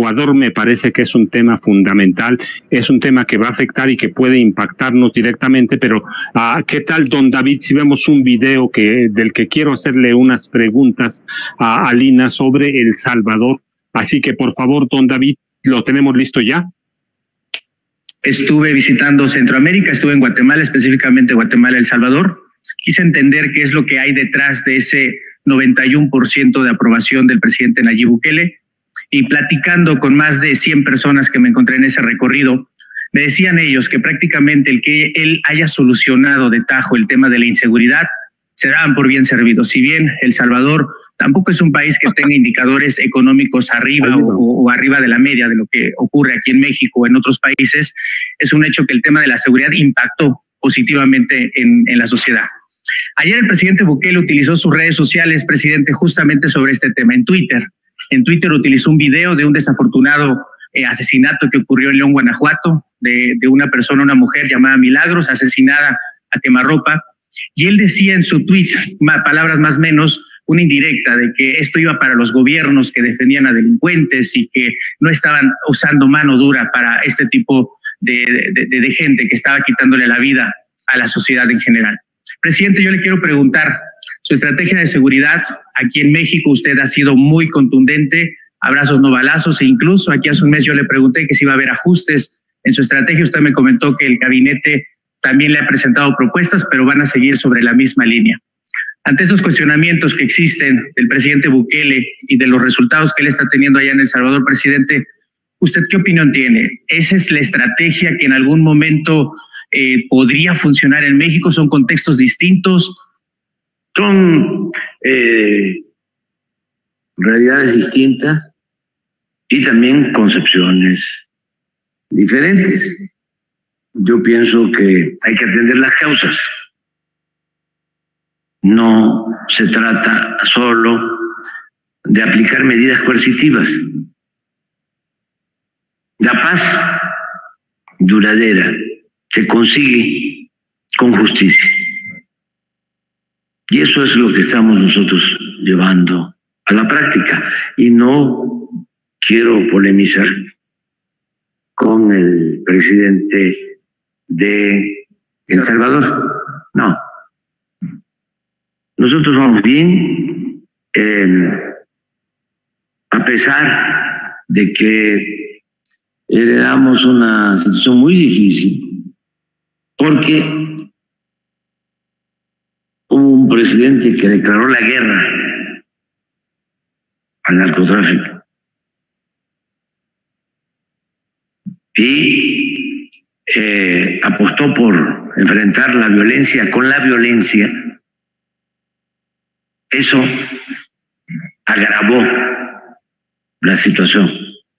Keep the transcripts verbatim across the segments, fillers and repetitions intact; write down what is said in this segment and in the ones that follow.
Ecuador me parece que es un tema fundamental, es un tema que va a afectar y que puede impactarnos directamente, pero uh, ¿qué tal, don David, si vemos un video que, del que quiero hacerle unas preguntas a, a Lina sobre El Salvador? Así que, por favor, don David, ¿lo tenemos listo ya? Estuve visitando Centroamérica, estuve en Guatemala, específicamente Guatemala, El Salvador. Quise entender qué es lo que hay detrás de ese noventa y uno por ciento de aprobación del presidente Nayib Bukele. Y platicando con más de cien personas que me encontré en ese recorrido, me decían ellos que prácticamente el que él haya solucionado de tajo el tema de la inseguridad, se daban por bien servidos. Si bien El Salvador tampoco es un país que tenga indicadores económicos arriba o, o arriba de la media de lo que ocurre aquí en México o en otros países, es un hecho que el tema de la seguridad impactó positivamente en, en la sociedad. Ayer el presidente Bukele utilizó sus redes sociales, presidente, justamente sobre este tema. En Twitter, en Twitter utilizó un video de un desafortunado eh, asesinato que ocurrió en León, Guanajuato, de, de una persona, una mujer llamada Milagros, asesinada a quemarropa. Y él decía en su tweet, palabras más o menos, una indirecta de que esto iba para los gobiernos que defendían a delincuentes y que no estaban usando mano dura para este tipo de, de, de, de gente que estaba quitándole la vida a la sociedad en general. Presidente, yo le quiero preguntar, su estrategia de seguridad aquí en México, usted ha sido muy contundente, abrazos no balazos, e incluso aquí hace un mes yo le pregunté que si iba a haber ajustes en su estrategia. Usted me comentó que el gabinete también le ha presentado propuestas, pero van a seguir sobre la misma línea. Ante estos cuestionamientos que existen del presidente Bukele y de los resultados que él está teniendo allá en El Salvador, presidente, ¿usted qué opinión tiene? ¿Esa es la estrategia que en algún momento eh, podría funcionar en México? ¿Son contextos distintos? Son eh, realidades distintas y también concepciones diferentes. Yo pienso que hay que atender las causas. No se trata solo de aplicar medidas coercitivas. La paz duradera se consigue con justicia. Y eso es lo que estamos nosotros llevando a la práctica. Y no quiero polemizar con el presidente de El Salvador. No. Nosotros vamos bien, eh, a pesar de que heredamos una situación muy difícil, porque hubo un presidente que declaró la guerra al narcotráfico y eh, apostó por enfrentar la violencia con la violencia. Eso agravó la situación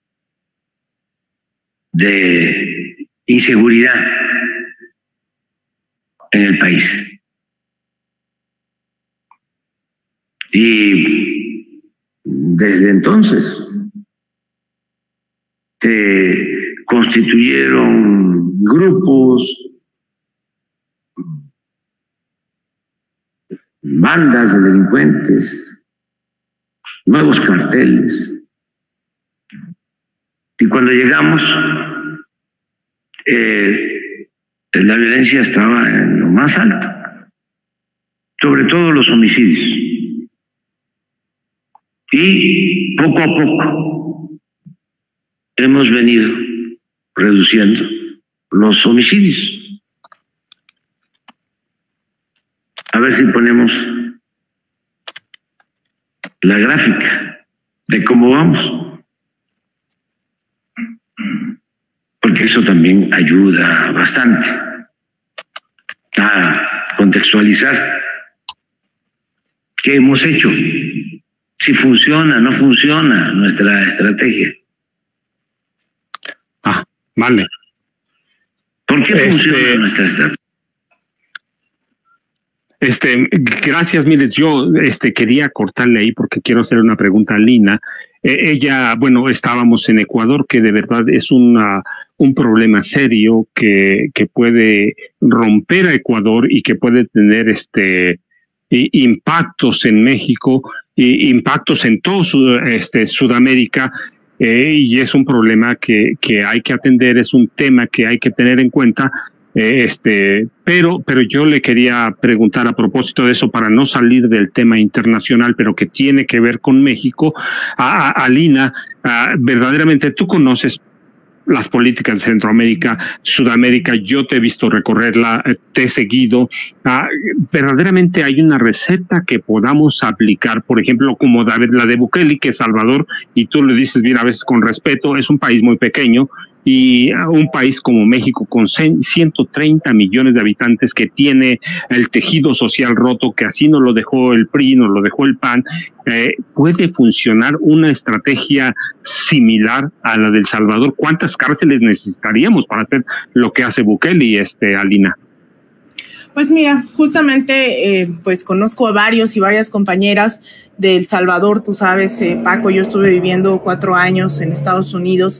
de inseguridad en el país. Y desde entonces se constituyeron grupos, bandas de delincuentes, nuevos carteles. Y cuando llegamos, eh, la violencia estaba en lo más alto, sobre todo los homicidios. Y poco a poco hemos venido reduciendo los homicidios. A ver si ponemos la gráfica de cómo vamos, porque eso también ayuda bastante a contextualizar qué hemos hecho, si funciona, no funciona nuestra estrategia. Ah, vale. ¿Por qué este... funciona nuestra estrategia? Este, gracias, mire, yo este, quería cortarle ahí porque quiero hacer una pregunta a Lina. Eh, ella, bueno, estábamos en Ecuador, que de verdad es una, un problema serio que, que puede romper a Ecuador y que puede tener este, impactos en México, y impactos en todo Sud, este, Sudamérica. eh, y es un problema que, que hay que atender, es un tema que hay que tener en cuenta. Eh, este, pero, pero yo le quería preguntar a propósito de eso, para no salir del tema internacional, pero que tiene que ver con México, a, a, a Lina, a, verdaderamente tú conoces las políticas de Centroamérica, Sudamérica, yo te he visto recorrerla, te he seguido. Ah, verdaderamente hay una receta que podamos aplicar, por ejemplo, como la de Bukele, que Salvador, y tú le dices bien a veces con respeto, es un país muy pequeño, y un país como México con ciento treinta millones de habitantes, que tiene el tejido social roto, que así nos lo dejó el P R I, nos lo dejó el P A N, eh, ¿puede funcionar una estrategia similar a la del Salvador? ¿Cuántas cárceles necesitaríamos para hacer lo que hace Bukele y este, Alina? Pues mira, justamente eh, pues conozco a varios y varias compañeras de El Salvador, tú sabes, eh, Paco, yo estuve viviendo cuatro años en Estados Unidos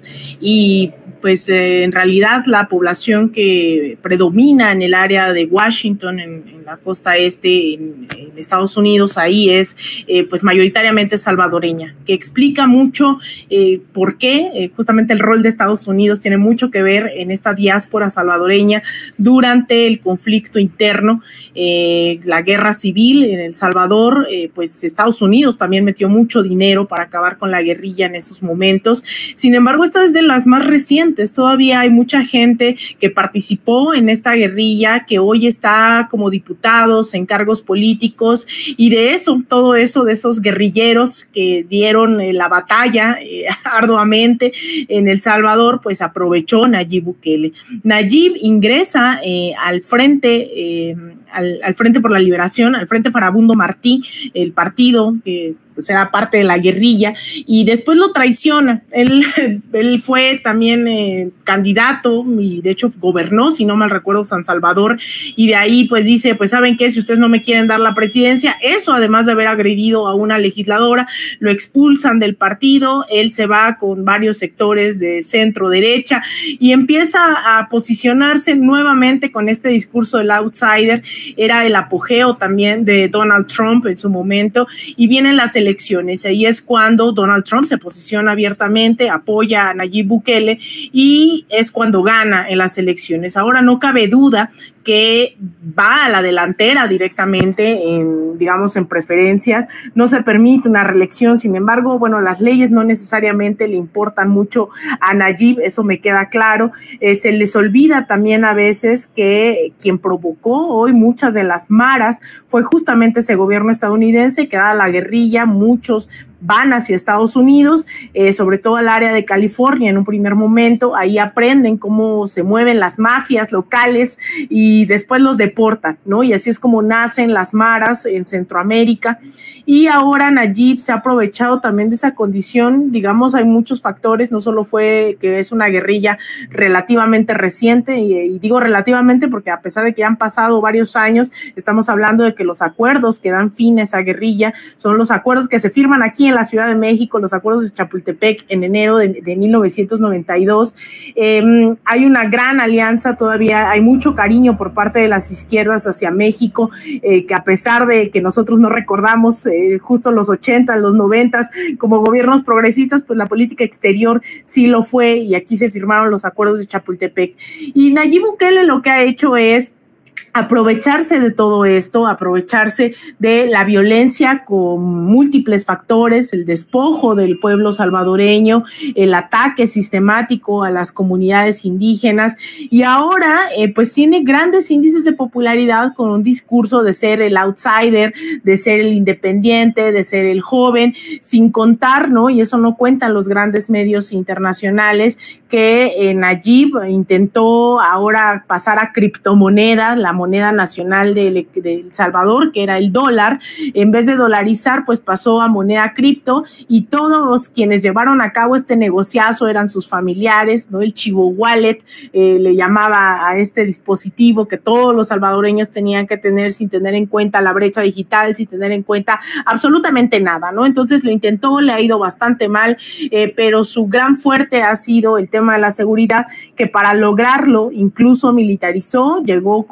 y pues eh, en realidad la población que predomina en el área de Washington, en, en la costa este, en, en Estados Unidos, ahí es eh, pues mayoritariamente salvadoreña, que explica mucho eh, por qué eh, justamente el rol de Estados Unidos tiene mucho que ver en esta diáspora salvadoreña durante el conflicto interno, eh, la guerra civil en El Salvador, eh, pues Estados Unidos también metió mucho dinero para acabar con la guerrilla en esos momentos. Sin embargo, esta es de las más recientes. Todavía hay mucha gente que participó en esta guerrilla, que hoy está como diputados en cargos políticos, y de eso, todo eso, de esos guerrilleros que dieron eh, la batalla eh, arduamente en El Salvador, pues aprovechó Nayib Bukele. Nayib ingresa eh, al frente, eh, al, al Frente por la Liberación, al Frente Farabundo Martí, el partido que pues era parte de la guerrilla, y después lo traiciona. Él, él fue también eh, candidato y de hecho gobernó, si no mal recuerdo, San Salvador, y de ahí pues dice, pues ¿saben qué? Si ustedes no me quieren dar la presidencia, eso además de haber agredido a una legisladora, lo expulsan del partido, él se va con varios sectores de centro derecha y empieza a posicionarse nuevamente con este discurso del outsider. Era el apogeo también de Donald Trump en su momento, y vienen las elecciones elecciones. Ahí es cuando Donald Trump se posiciona abiertamente, apoya a Nayib Bukele y es cuando gana en las elecciones. Ahora no cabe duda que va a la delantera directamente en, digamos, en preferencias, no se permite una reelección. Sin embargo, bueno, las leyes no necesariamente le importan mucho a Nayib, eso me queda claro. Eh, se les olvida también a veces que quien provocó hoy muchas de las maras fue justamente ese gobierno estadounidense, que dada la guerrilla, muchos van hacia Estados Unidos, eh, sobre todo al área de California en un primer momento. Ahí aprenden cómo se mueven las mafias locales y después los deportan, ¿no? Y así es como nacen las maras en Centroamérica. Y ahora Nayib se ha aprovechado también de esa condición. Digamos, hay muchos factores, no solo fue que es una guerrilla relativamente reciente, y, y digo relativamente porque a pesar de que ya han pasado varios años, estamos hablando de que los acuerdos que dan fin a esa guerrilla son los acuerdos que se firman aquí en la Ciudad de México, los acuerdos de Chapultepec en enero de, de mil novecientos noventa y dos. Eh, hay una gran alianza, todavía hay mucho cariño por parte de las izquierdas hacia México, eh, que a pesar de que nosotros no recordamos eh, justo los ochenta, los noventa como gobiernos progresistas, pues la política exterior sí lo fue, y aquí se firmaron los acuerdos de Chapultepec. Y Nayib Bukele lo que ha hecho es aprovecharse de todo esto, aprovecharse de la violencia con múltiples factores, el despojo del pueblo salvadoreño, el ataque sistemático a las comunidades indígenas, y ahora eh, pues tiene grandes índices de popularidad con un discurso de ser el outsider, de ser el independiente, de ser el joven, sin contar, ¿no? Y eso no cuentan los grandes medios internacionales, que eh, Nayib intentó ahora pasar a criptomonedas, la moneda nacional de, de El Salvador, que era el dólar. En vez de dolarizar, pues pasó a moneda cripto, y todos quienes llevaron a cabo este negociazo eran sus familiares, ¿no? El Chivo Wallet eh, le llamaba a este dispositivo que todos los salvadoreños tenían que tener, sin tener en cuenta la brecha digital, sin tener en cuenta absolutamente nada, ¿no? Entonces lo intentó, le ha ido bastante mal, eh, pero su gran fuerte ha sido el tema de la seguridad, que para lograrlo incluso militarizó, llegó con militares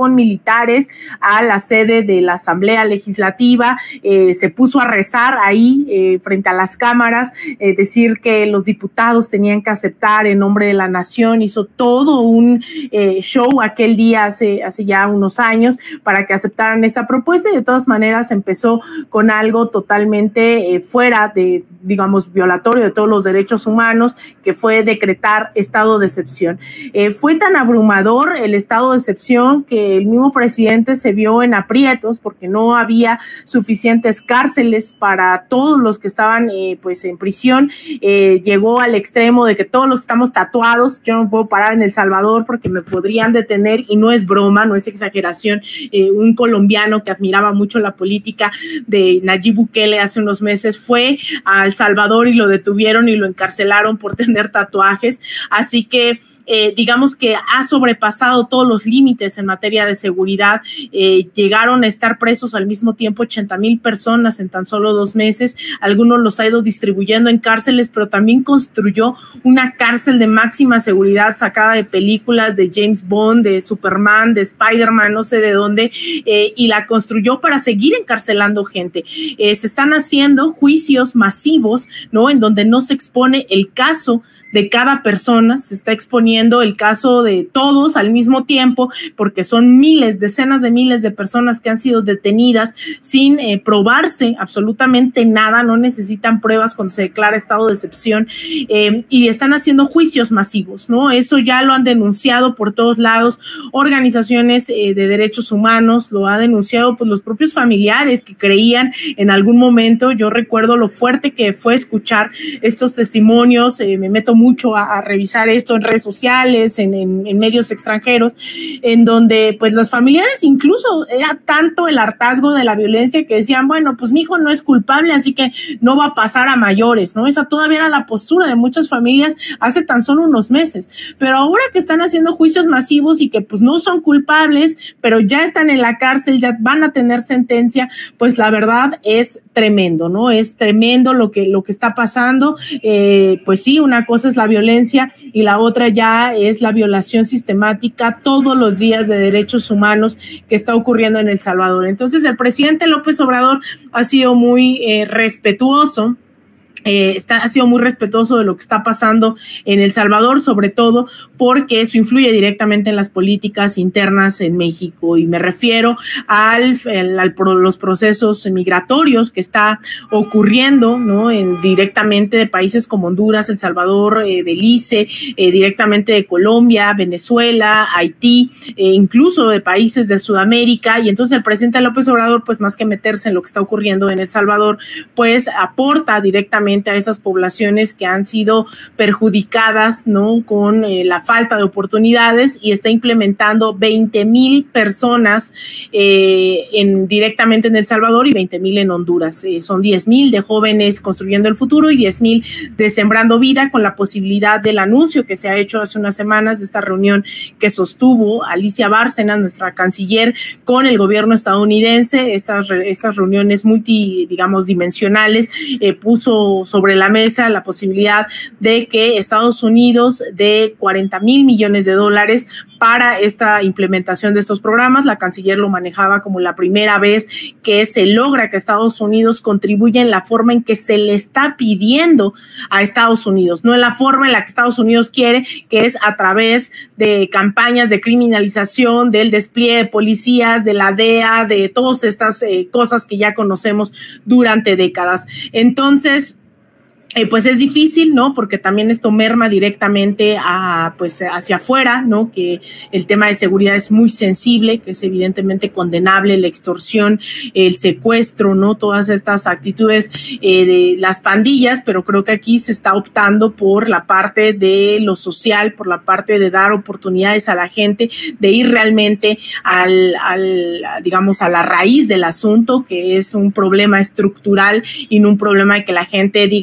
militares a la sede de la Asamblea Legislativa, eh, se puso a rezar ahí eh, frente a las cámaras, eh, decir que los diputados tenían que aceptar en nombre de la nación, hizo todo un eh, show aquel día hace, hace ya unos años para que aceptaran esta propuesta, y de todas maneras empezó con algo totalmente eh, fuera de, digamos, violatorio de todos los derechos humanos, que fue decretar estado de excepción. Eh, fue tan abrumador el estado de excepción que el mismo presidente se vio en aprietos porque no había suficientes cárceles para todos los que estaban eh, pues en prisión. Eh, llegó al extremo de que todos los que estamos tatuados, yo no puedo parar en El Salvador porque me podrían detener, y no es broma, no es exageración. Eh, un colombiano que admiraba mucho la política de Nayib Bukele hace unos meses fue a El Salvador y lo detuvieron y lo encarcelaron por tener tatuajes, así que Eh, digamos que ha sobrepasado todos los límites en materia de seguridad. Eh, llegaron a estar presos al mismo tiempo ochenta mil personas en tan solo dos meses. Algunos los ha ido distribuyendo en cárceles, pero también construyó una cárcel de máxima seguridad sacada de películas de James Bond, de Superman, de Spider-Man, no sé de dónde, eh, y la construyó para seguir encarcelando gente. Eh, se están haciendo juicios masivos, ¿no? En donde no se expone el caso de cada persona, se está exponiendo el caso de todos al mismo tiempo, porque son miles, decenas de miles de personas que han sido detenidas sin eh, probarse absolutamente nada, no necesitan pruebas cuando se declara estado de excepción, eh, y están haciendo juicios masivos, ¿no? Eso ya lo han denunciado por todos lados, organizaciones eh, de derechos humanos, lo ha denunciado pues los propios familiares que creían en algún momento. Yo recuerdo lo fuerte que fue escuchar estos testimonios, eh, me meto mucho a, a revisar esto en redes sociales, en, en, en medios extranjeros, en donde pues los familiares, incluso era tanto el hartazgo de la violencia que decían, bueno, pues mi hijo no es culpable, así que no va a pasar a mayores, ¿no? Esa todavía era la postura de muchas familias hace tan solo unos meses, pero ahora que están haciendo juicios masivos y que pues no son culpables, pero ya están en la cárcel, ya van a tener sentencia, pues la verdad es tremendo, ¿no? Es tremendo lo que, lo que está pasando. Eh, pues sí, una cosa es la violencia y la otra ya es la violación sistemática todos los días de derechos humanos que está ocurriendo en El Salvador. Entonces el presidente López Obrador ha sido muy eh, respetuoso. Eh, está, ha sido muy respetuoso de lo que está pasando en El Salvador, sobre todo porque eso influye directamente en las políticas internas en México, y me refiero al, al, al los procesos migratorios que está ocurriendo, ¿no? En, directamente de países como Honduras, El Salvador, eh, Belice, eh, directamente de Colombia, Venezuela, Haití, eh, incluso de países de Sudamérica. Y entonces el presidente López Obrador, pues más que meterse en lo que está ocurriendo en El Salvador, pues aporta directamente a esas poblaciones que han sido perjudicadas, ¿no? Con eh, la falta de oportunidades, y está implementando veinte mil personas eh, en, directamente en El Salvador y veinte mil en Honduras. Eh, son diez mil de jóvenes construyendo el futuro y diez mil de Sembrando Vida, con la posibilidad del anuncio que se ha hecho hace unas semanas de esta reunión que sostuvo Alicia Bárcenas, nuestra canciller, con el gobierno estadounidense. Estas, estas reuniones multi, digamos, dimensionales, eh, puso sobre la mesa la posibilidad de que Estados Unidos dé cuarenta mil millones de dólares para esta implementación de estos programas. La canciller lo manejaba como la primera vez que se logra que Estados Unidos contribuya en la forma en que se le está pidiendo a Estados Unidos, no en la forma en la que Estados Unidos quiere, que es a través de campañas de criminalización, del despliegue de policías, de la D E A, de todas estas eh, cosas que ya conocemos durante décadas. Entonces, Eh, pues es difícil, ¿no? Porque también esto merma directamente a, pues, hacia afuera, ¿no? Que el tema de seguridad es muy sensible, que es evidentemente condenable, la extorsión, el secuestro, ¿no? Todas estas actitudes eh, de las pandillas, pero creo que aquí se está optando por la parte de lo social, por la parte de dar oportunidades a la gente, de ir realmente al, al digamos, a la raíz del asunto, que es un problema estructural y no un problema de que la gente diga un día,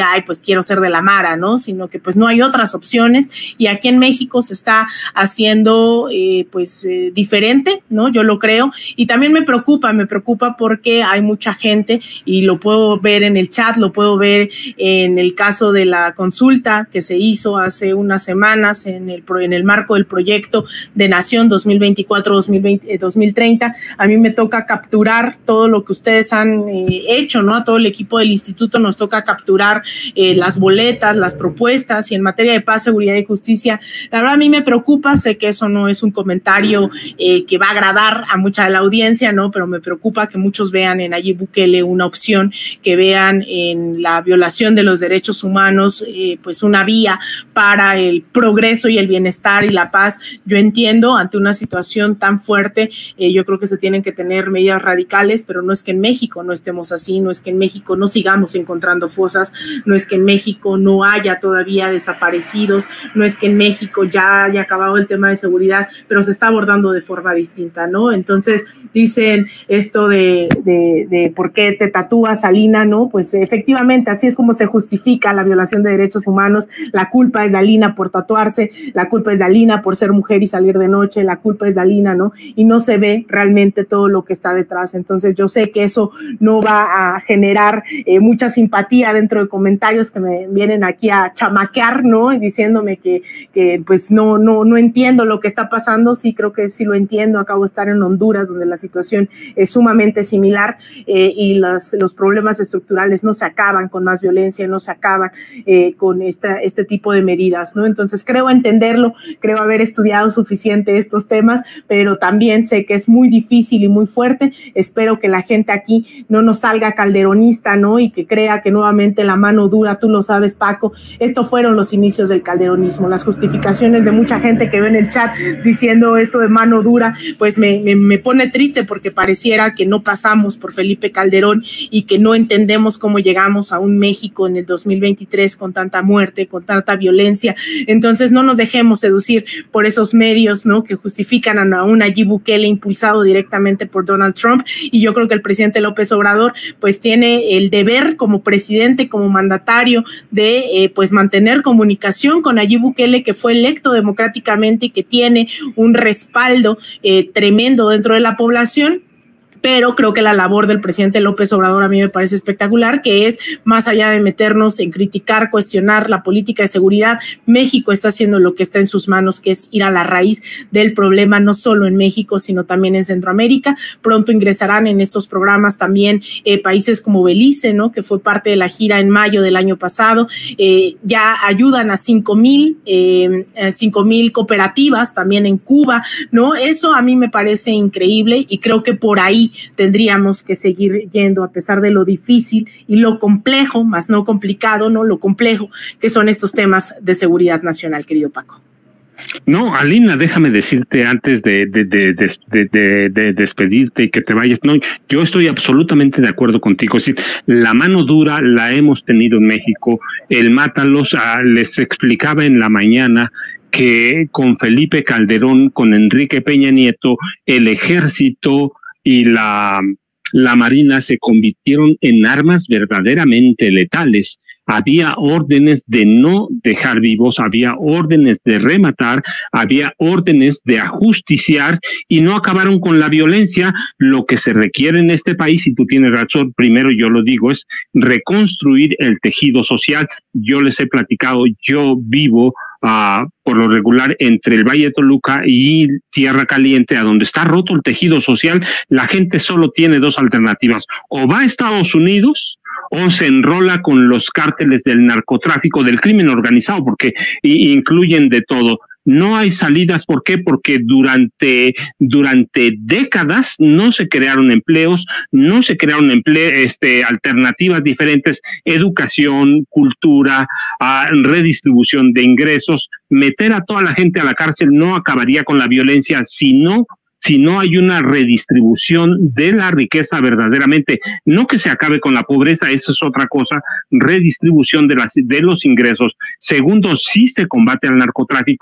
ay, pues quiero ser de la Mara, ¿no? Sino que pues no hay otras opciones y aquí en México se está haciendo eh, pues eh, diferente, ¿no? Yo lo creo y también me preocupa, me preocupa porque hay mucha gente y lo puedo ver en el chat, lo puedo ver en el caso de la consulta que se hizo hace unas semanas en el, en el marco del proyecto de Nación dos mil veinticuatro a dos mil treinta. A mí me toca capturar todo lo que ustedes han eh, hecho, ¿no? A todo el equipo del instituto nos toca capturar eh, las boletas, las propuestas y en materia de paz, seguridad y justicia, la verdad a mí me preocupa, sé que eso no es un comentario eh, que va a agradar a mucha de la audiencia, ¿no? Pero me preocupa que muchos vean en Nayib Bukele una opción, que vean en la violación de los derechos humanos eh, pues una vía para el progreso y el bienestar y la paz. Yo entiendo, ante una situación tan fuerte, eh, yo creo que se tienen que tener medidas radicales, pero no es que en México no estemos así, no es que en México no sigamos encontrando fosas, no es que en México no haya todavía desaparecidos, no es que en México ya haya acabado el tema de seguridad, pero se está abordando de forma distinta, ¿no? Entonces dicen esto de, de, de por qué te tatúas, Alina, ¿no? Pues efectivamente así es como se justifica la violación de derechos humanos. La culpa es de Alina por tatuarse, la culpa es de Alina por ser mujer y salir de noche, la culpa es de Alina, ¿no? Y no se ve realmente todo lo que está detrás. Entonces yo sé que eso no va a generar eh, mucha simpatía dentro de comentarios que me vienen aquí a chamaquear, ¿no? Y diciéndome que, que pues no, no, no entiendo lo que está pasando. Sí, creo que sí lo entiendo. Acabo de estar en Honduras, donde la situación es sumamente similar eh, y las, los problemas estructurales no se acaban con más violencia, no se acaban eh, con esta, este tipo de medidas, ¿no? Entonces creo entenderlo, creo haber estudiado suficiente estos temas, pero también sé que es muy difícil y muy fuerte. Espero que la gente aquí no nos salga calderonista, ¿no? Y que crea que nuevamente la mano dura, tú lo sabes, Paco, estos fueron los inicios del calderonismo. Las justificaciones de mucha gente que ve en el chat diciendo esto de mano dura, pues me, me, me pone triste porque pareciera que no pasamos por Felipe Calderón y que no entendemos cómo llegamos a un México en el dos mil veintitrés con tanta muerte, con tanta violencia. Entonces no nos dejemos seducir por esos medios, ¿no? Que justifican a un Nayib Bukele impulsado directamente por Donald Trump, y yo creo que el presidente López Obrador pues tiene el deber como presidente, como mandatario de eh, pues mantener comunicación con Nayib Bukele, que fue electo democráticamente y que tiene un respaldo eh, tremendo dentro de la población. Pero creo que la labor del presidente López Obrador a mí me parece espectacular, que es más allá de meternos en criticar, cuestionar la política de seguridad, México está haciendo lo que está en sus manos, que es ir a la raíz del problema, no solo en México, sino también en Centroamérica. Pronto ingresarán en estos programas también eh, países como Belice, ¿no? Que fue parte de la gira en mayo del año pasado. Eh, ya ayudan a cinco mil, eh, cinco mil cooperativas también en Cuba, ¿no? Eso a mí me parece increíble y creo que por ahí tendríamos que seguir yendo, a pesar de lo difícil y lo complejo, más no complicado, no lo complejo que son estos temas de seguridad nacional, querido Paco. No, Alina, déjame decirte antes de, de, de, de, de, de despedirte y que te vayas, no, yo estoy absolutamente de acuerdo contigo. Es decir, la mano dura la hemos tenido en México, el mátalos, ah, les explicaba en la mañana que con Felipe Calderón, con Enrique Peña Nieto, el ejército y la, la Marina se convirtieron en armas verdaderamente letales. Había órdenes de no dejar vivos, había órdenes de rematar, había órdenes de ajusticiar y no acabaron con la violencia. Lo que se requiere en este país, y tú tienes razón, primero yo lo digo, es reconstruir el tejido social. Yo les he platicado, yo vivo Uh, por lo regular entre el Valle de Toluca y Tierra Caliente, a donde está roto el tejido social. La gente solo tiene dos alternativas: o va a Estados Unidos o se enrola con los cárteles del narcotráfico, del crimen organizado, porque incluyen de todo. No hay salidas. ¿Por qué? Porque durante, durante décadas no se crearon empleos, no se crearon emple este, alternativas diferentes, educación, cultura, uh, redistribución de ingresos. Meter a toda la gente a la cárcel no acabaría con la violencia, sino si no hay una redistribución de la riqueza verdaderamente. No que se acabe con la pobreza, eso es otra cosa, redistribución de, las, de los ingresos. Segundo, si se combate al narcotráfico,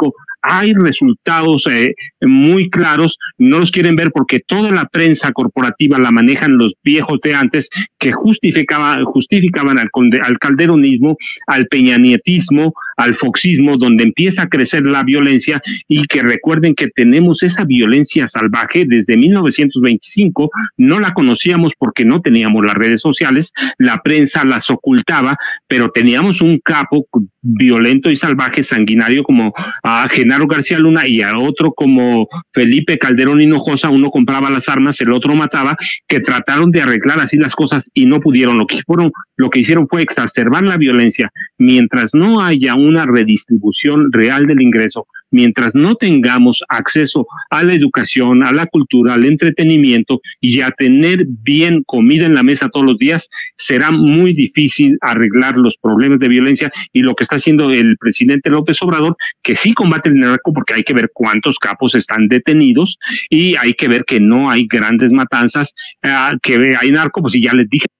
hay resultados eh, muy claros, no los quieren ver porque toda la prensa corporativa la manejan los viejos de antes que justificaba, justificaban al, al calderonismo, al peñanietismo, al foxismo, donde empieza a crecer la violencia, y que recuerden que tenemos esa violencia salvaje desde mil novecientos veinticinco, no la conocíamos porque no teníamos las redes sociales, la prensa las ocultaba, pero teníamos un capo violento y salvaje, sanguinario, como a Genaro García Luna, y a otro como Felipe Calderón Hinojosa. Uno compraba las armas, el otro mataba, que trataron de arreglar así las cosas y no pudieron. Lo que fueron, lo que hicieron fue exacerbar la violencia. Mientras no haya una redistribución real del ingreso, mientras no tengamos acceso a la educación, a la cultura, al entretenimiento y a tener bien comida en la mesa todos los días, será muy difícil arreglar los problemas de violencia. Y lo que está haciendo el presidente López Obrador, que sí combate el narco, porque hay que ver cuántos capos están detenidos y hay que ver que no hay grandes matanzas, uh, que hay narco, pues y ya les dije.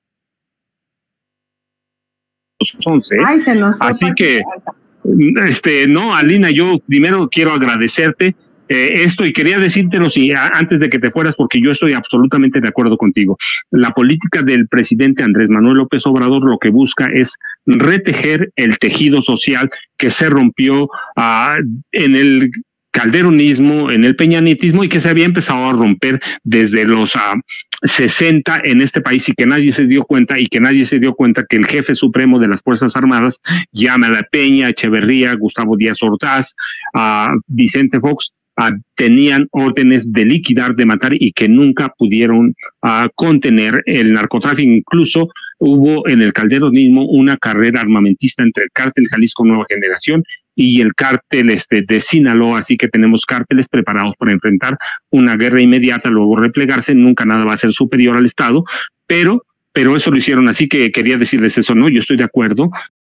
once. Ay, se nos fue. Así que, este, no, Alina, yo primero quiero agradecerte eh, esto, y quería decírtelo si, a, antes de que te fueras, porque yo estoy absolutamente de acuerdo contigo. La política del presidente Andrés Manuel López Obrador lo que busca es retejer el tejido social que se rompió uh, en el calderonismo, en el peñanietismo, y que se había empezado a romper desde los uh, sesenta en este país, y que nadie se dio cuenta, y que nadie se dio cuenta que el jefe supremo de las Fuerzas Armadas, Yamala Peña, Echeverría, Gustavo Díaz Ordaz, uh, Vicente Fox, uh, tenían órdenes de liquidar, de matar, y que nunca pudieron uh, contener el narcotráfico. Incluso hubo en el calderonismo una carrera armamentista entre el cártel Jalisco Nueva Generación y el cártel este, de Sinaloa, así que tenemos cárteles preparados para enfrentar una guerra inmediata, luego replegarse. Nunca nada va a ser superior al Estado, pero, pero eso lo hicieron así, que quería decirles eso. No, yo estoy de acuerdo